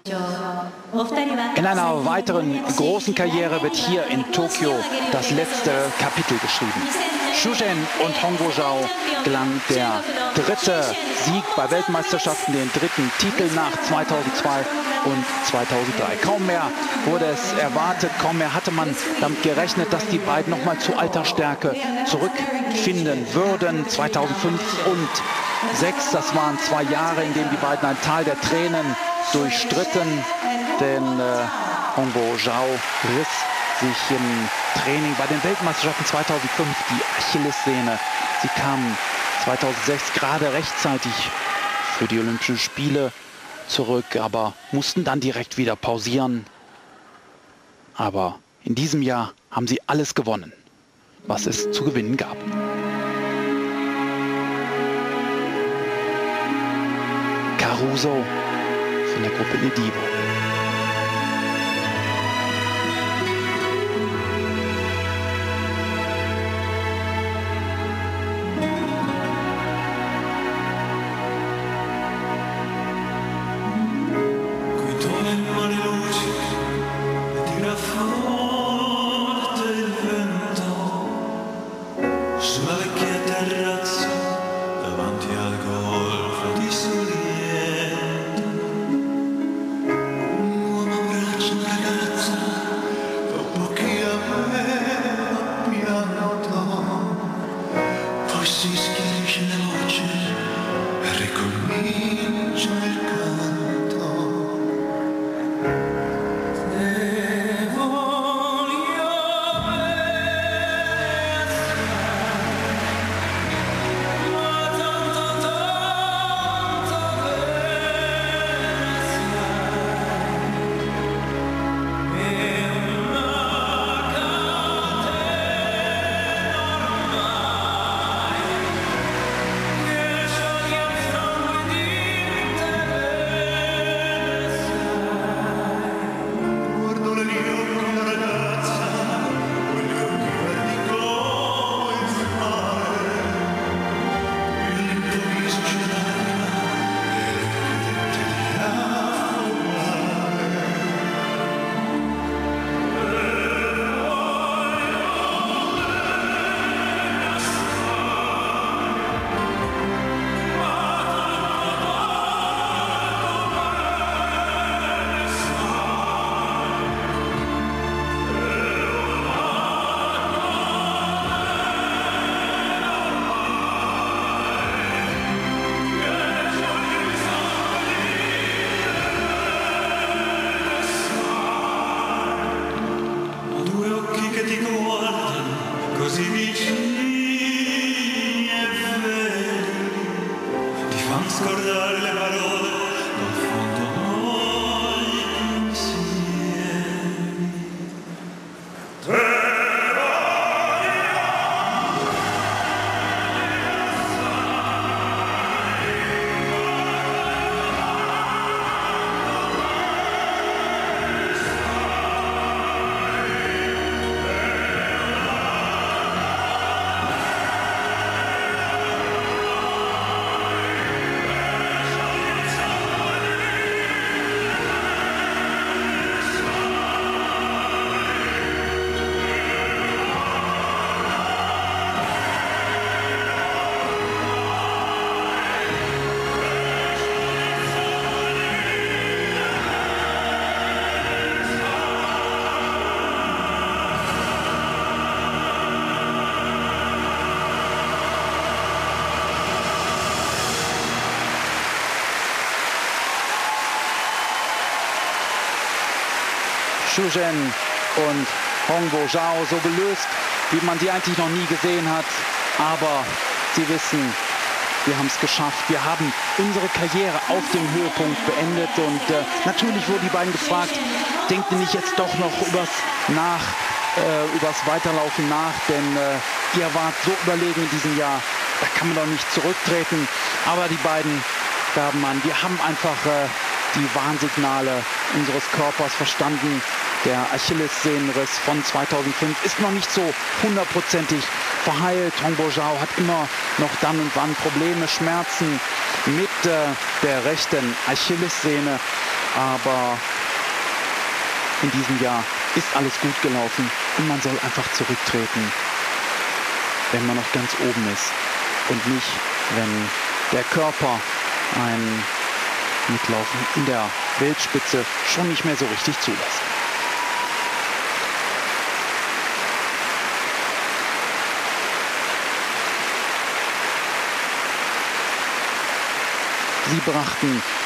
In einer weiteren großen Karriere wird hier in Tokio das letzte Kapitel geschrieben. Xu Zhen und Hongbo Zhao gelang der dritte Sieg bei Weltmeisterschaften, den dritten Titel nach 2002 und 2003. Kaum mehr wurde es erwartet, kaum mehr hatte man damit gerechnet, dass die beiden nochmal zu alter Stärke zurückfinden würden. 2005 und 2006, das waren 2 Jahre, in denen die beiden ein Tal der Tränen durchstritten, denn Hongbo Zhao riss sich im Training bei den Weltmeisterschaften 2005 die Achillessehne. Sie kamen 2006 gerade rechtzeitig für die Olympischen Spiele zurück, aber mussten dann direkt wieder pausieren. Aber in diesem Jahr haben sie alles gewonnen, was es zu gewinnen gab. Caruso von der Gruppe Nedivo. Xu Zhen und Hongbo Zhao so gelöst, wie man sie eigentlich noch nie gesehen hat. Aber sie wissen, wir haben es geschafft. Wir haben unsere Karriere auf dem Höhepunkt beendet. Und natürlich wurden die beiden gefragt, denkt ihr nicht jetzt doch noch übers Weiterlaufen nach? Denn ihr wart so überlegen in diesem Jahr, da kann man doch nicht zurücktreten. Aber die beiden gaben an, wir haben einfach die Warnsignale unseres Körpers verstanden. Der Achillessehnenriss von 2005 ist noch nicht so hundertprozentig verheilt. Hongbo Zhao hat immer noch dann und wann Probleme, Schmerzen mit der rechten Achillessehne. Aber in diesem Jahr ist alles gut gelaufen und man soll einfach zurücktreten, wenn man noch ganz oben ist und nicht, wenn der Körper ein Mitlaufen in der Weltspitze schon nicht mehr so richtig zulässt. Sie brachten